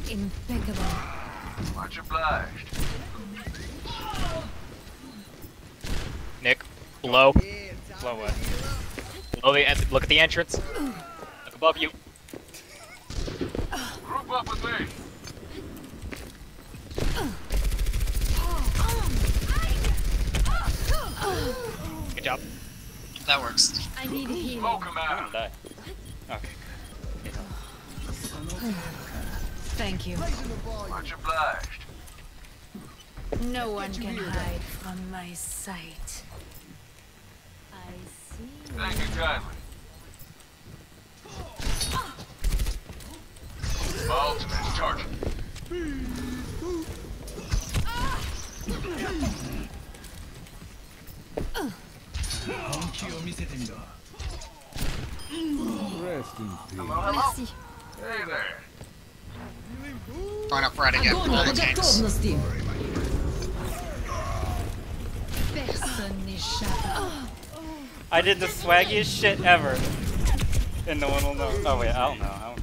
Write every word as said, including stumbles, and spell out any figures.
Impeccable. Much obliged. Nick, below. Below what? Below the en- look at the entrance. Look above you. Group up with me. Good job. That works. I need healing. Smoke him I'm out. gonna die. Okay. Thank you. Much obliged. No one can hide from my sight. I see. Thank you kindly. Ultimate charge. Merci. Hey there. Going up right again. All the tanks. Personne n'échappe. I did the swaggiest shit ever. And no one will know. Oh wait, I don't know. I don't